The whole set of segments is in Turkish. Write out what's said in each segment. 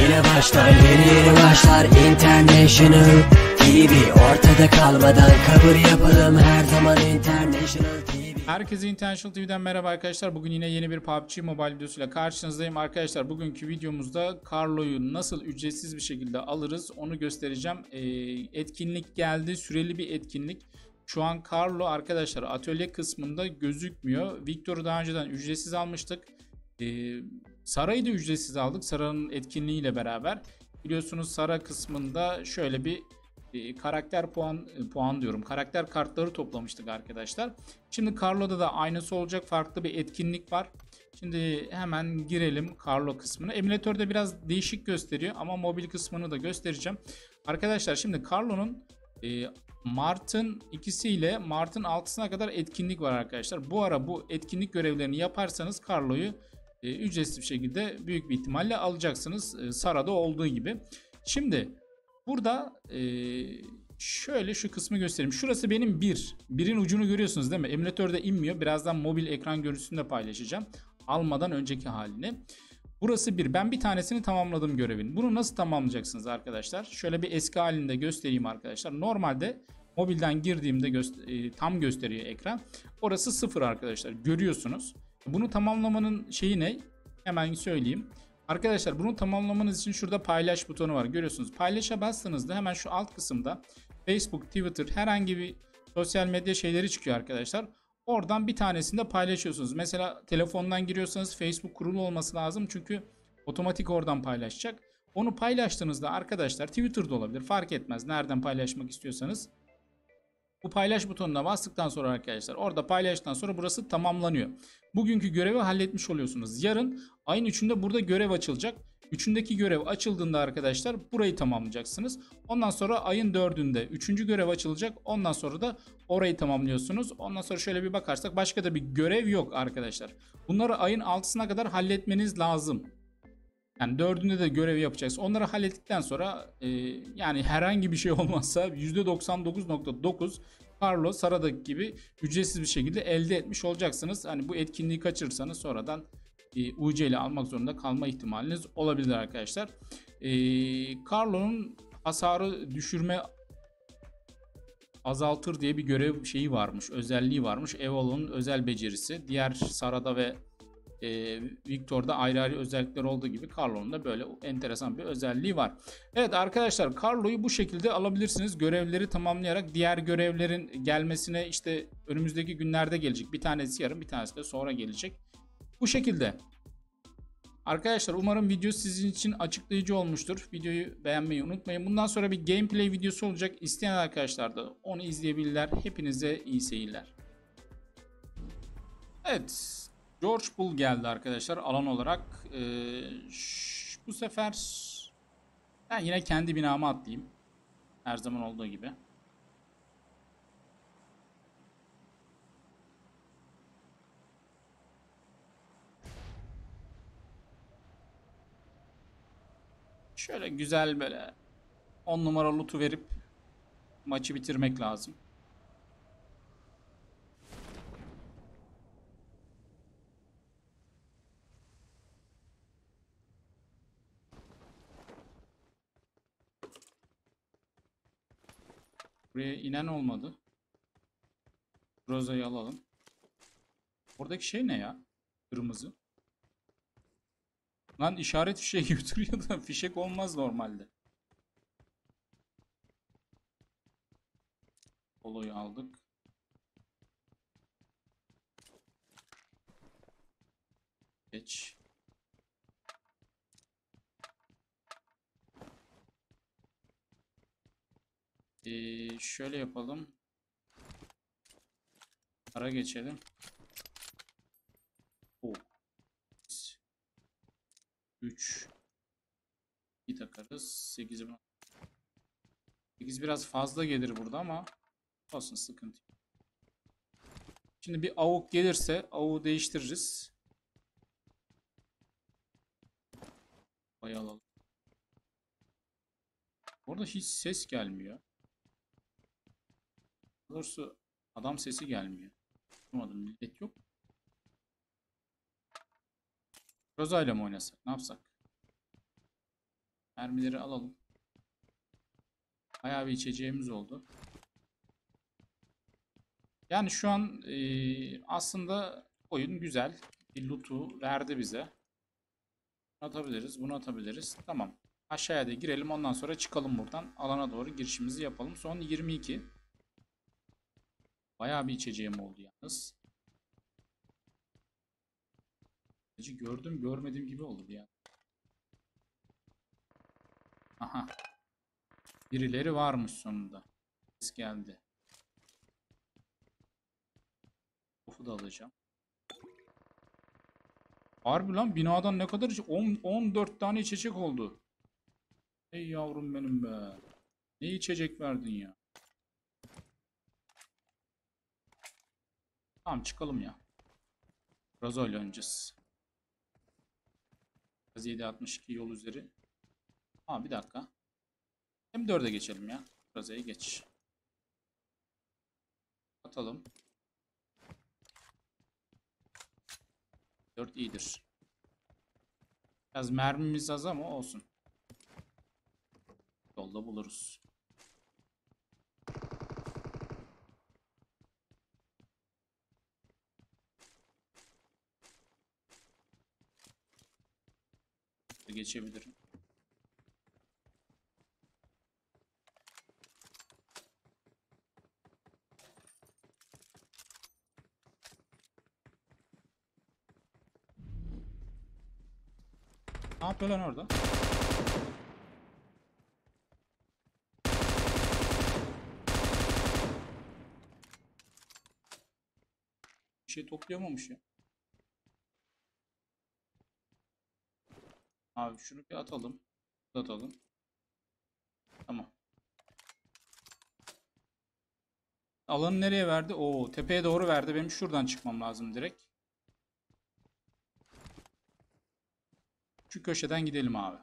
Yine başlar yeni başlar International TV. Ortada kalmadan kabul yapalım her zaman International TV. Herkese International TV'den merhaba arkadaşlar. Bugün yine yeni bir PUBG Mobile videosuyla karşınızdayım. Arkadaşlar bugünkü videomuzda Carlo'yu nasıl ücretsiz bir şekilde alırız onu göstereceğim. Etkinlik geldi. Süreli bir etkinlik. Şu an Carlo arkadaşlar atölye kısmında gözükmüyor. Victor'u daha önceden ücretsiz almıştık. Sara'yı da ücretsiz aldık. Sara'nın etkinliğiyle beraber. Biliyorsunuz Sara kısmında şöyle bir karakter puan diyorum. Karakter kartları toplamıştık arkadaşlar. Şimdi Carlo'da da aynısı olacak. Farklı bir etkinlik var. Şimdi hemen girelim Carlo kısmına. Emülatörde biraz değişik gösteriyor ama mobil kısmını da göstereceğim. Arkadaşlar şimdi Carlo'nun Mart'ın 2'si ile Mart'ın 6'sına kadar etkinlik var arkadaşlar. Bu ara bu etkinlik görevlerini yaparsanız Carlo'yu ücretsiz bir şekilde büyük bir ihtimalle alacaksınız. Sara'da olduğu gibi. Şimdi burada şöyle şu kısmı göstereyim. Şurası benim 1. Birin ucunu görüyorsunuz değil mi? Emülatörde inmiyor. Birazdan mobil ekran görüntüsünü de paylaşacağım. Almadan önceki halini. Burası 1. Ben bir tanesini tamamladım görevin. Bunu nasıl tamamlayacaksınız arkadaşlar? Şöyle bir eski halinde göstereyim arkadaşlar. Normalde mobilden girdiğimde tam gösteriyor ekran. Orası 0 arkadaşlar. Görüyorsunuz. Bunu tamamlamanın şeyi ne? Hemen söyleyeyim. Arkadaşlar bunu tamamlamanız için şurada paylaş butonu var. Görüyorsunuz. Paylaşa bastığınızda hemen şu alt kısımda Facebook, Twitter herhangi bir sosyal medya şeyleri çıkıyor arkadaşlar. Oradan bir tanesini de paylaşıyorsunuz. Mesela telefondan giriyorsanız Facebook kurulu olması lazım. Çünkü otomatik oradan paylaşacak. Onu paylaştığınızda arkadaşlar Twitter'da olabilir. Fark etmez. Nereden paylaşmak istiyorsanız. Bu paylaş butonuna bastıktan sonra arkadaşlar orada paylaştıktan sonra burası tamamlanıyor. Bugünkü görevi halletmiş oluyorsunuz. Yarın ayın 3'ünde burada görev açılacak. 3'ündeki görev açıldığında arkadaşlar burayı tamamlayacaksınız. Ondan sonra ayın 4'ünde 3. görev açılacak. Ondan sonra da orayı tamamlıyorsunuz. Ondan sonra şöyle bir bakarsak başka da bir görev yok arkadaşlar. Bunları ayın 6'sına kadar halletmeniz lazım. Yani 4'ünde de görev yapacaksınız. Onları hallettikten sonra yani herhangi bir şey olmazsa %99.9 Carlo Sara'daki gibi ücretsiz bir şekilde elde etmiş olacaksınız. Hani bu etkinliği kaçırırsanız sonradan UC ile almak zorunda kalma ihtimaliniz olabilir arkadaşlar. Carlo'nun hasarı düşürme azaltır diye bir görev şeyi varmış. Özelliği varmış. Evol'un özel becerisi. Diğer Sara'da ve Victor'da ayrı ayrı özellikler olduğu gibi Carlo'nun da böyle enteresan bir özelliği var. Evet arkadaşlar Carlo'yu bu şekilde alabilirsiniz. Görevleri tamamlayarak diğer görevlerin gelmesine işte önümüzdeki günlerde gelecek. Bir tanesi yarın bir tanesi de sonra gelecek. Bu şekilde. Arkadaşlar umarım video sizin için açıklayıcı olmuştur. Videoyu beğenmeyi unutmayın. Bundan sonra bir gameplay videosu olacak. İsteyen arkadaşlar da onu izleyebilirler. Hepinize iyi seyirler. Evet. George Bull geldi arkadaşlar alan olarak. Bu sefer ben yine kendi binama atlayayım. Her zaman olduğu gibi. Şöyle güzel böyle 10 numara loot'u verip maçı bitirmek lazım. Buraya inen olmadı. Roza'yı alalım. Oradaki şey ne ya? Kırmızı. Lan işaret fişeği götürüyor da fişek olmaz normalde. Polo'yu aldık. Geç. Şöyle yapalım. Ara geçelim. Oh. 3 2 takarız. 8'i 8 biraz fazla gelir burada ama olsun sıkıntı yok. Şimdi bir avuk gelirse avuğu değiştiririz. Bayı alalım. Orada hiç ses gelmiyor. Doğrusu adam sesi gelmiyor. Anlamadım, millet yok. Roza ile mi oynasak? Ne yapsak? Mermileri alalım. Bayağı bir içeceğimiz oldu. Yani şu an aslında oyun güzel. Bir loot'u verdi bize. Atabiliriz, bunu atabiliriz. Tamam. Aşağıya da girelim, ondan sonra çıkalım buradan. Alana doğru girişimizi yapalım. Son 22. Bayağı bir içeceğim oldu yalnız. Gördüm görmediğim gibi oldu bir an. Aha. Birileri varmış sonunda. Ses geldi. Tofu da alacağım. Harbi lan, binadan ne kadar 14 tane içecek oldu. Ey yavrum benim be. Ne içecek verdin ya. Tamam, çıkalım ya. Biraz öyle oynayacağız. 762 yol üzeri. Aa, bir dakika. M4'e geçelim ya. Raza'yı geç. Atalım. 4 iyidir. Biraz mermimiz az ama olsun. Yolda buluruz. Geçebilirim. Ne yapıyor lan orada? Bir şey toplayamamış ya. Abi şunu bir atalım. Atalım. Tamam. Alanı nereye verdi? Oo, tepeye doğru verdi. Benim şuradan çıkmam lazım direkt. Şu köşeden gidelim abi.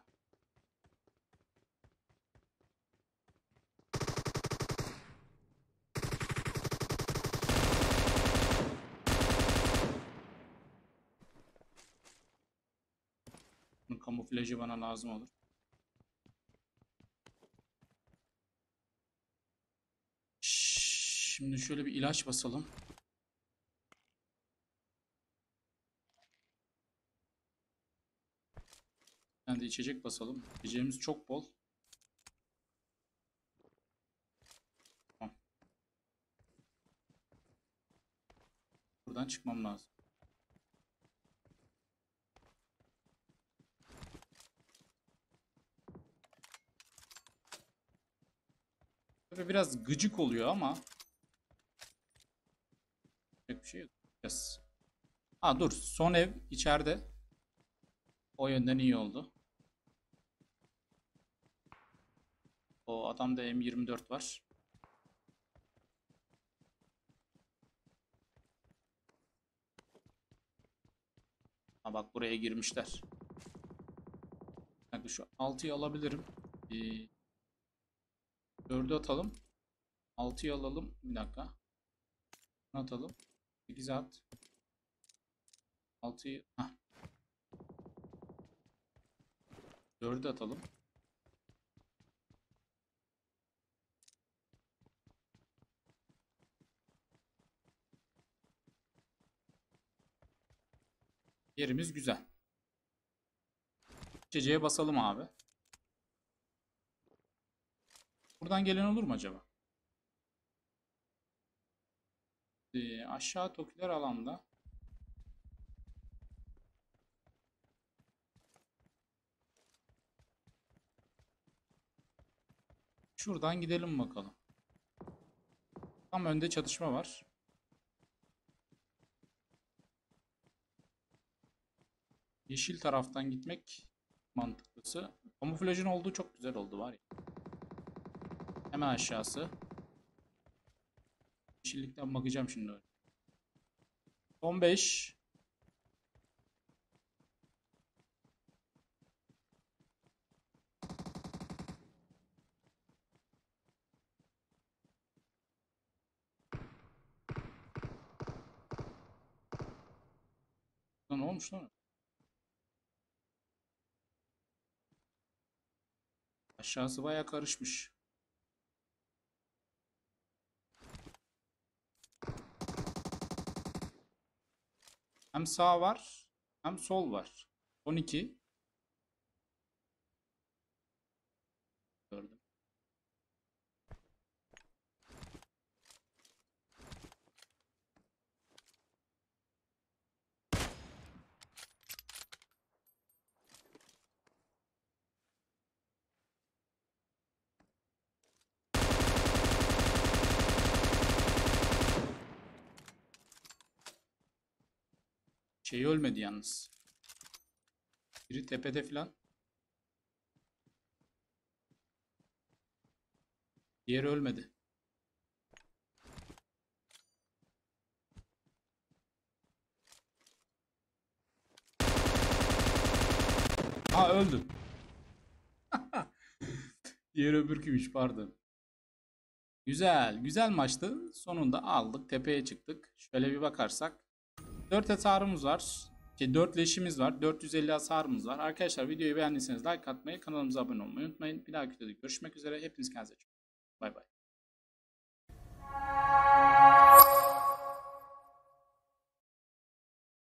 Bunun kamuflajı bana lazım olur. Şimdi şöyle bir ilaç basalım. Ben de içecek basalım. İçeceğimiz çok bol. Tamam. Buradan çıkmam lazım. Tabii biraz gıcık oluyor ama bir şey yok. Yes. Ha dur, son ev içeride. O yönden iyi oldu. O adamda M24 var. Ha bak, buraya girmişler. Şu 6'yı alabilirim. 4'ü atalım. 6'yı alalım. Bir dakika. Atalım. 8'e at. 6'yı. 4'ü atalım. Yerimiz güzel. İçeceğe basalım abi. Buradan gelen olur mu acaba? Aşağı Tokiler alanda. Şuradan gidelim bakalım. Tam önde çatışma var. Yeşil taraftan gitmek mantıklısı. Kamuflajın olduğu çok güzel oldu var ya. Hemen aşağısı. Yeşillikten bakacağım şimdi. 15. Lan ne olmuş lan? Aşağısı baya karışmış. Hem sağ var hem sol var. 12. Gördüm. Şey ölmedi yalnız. Biri tepede filan. Diğeri ölmedi. Ha öldü. Diğeri öbürküymüş, pardon. Güzel. Güzel maçtı. Sonunda aldık. Tepeye çıktık. Şöyle bir bakarsak. 4 hasarımız var. 4 leşimiz var. 450 hasarımız var. Arkadaşlar videoyu beğendiyseniz like atmayı, kanalımıza abone olmayı unutmayın. Bir dahaki videoda görüşmek üzere. Hepiniz kendinize çok iyi bakın. Bay bay.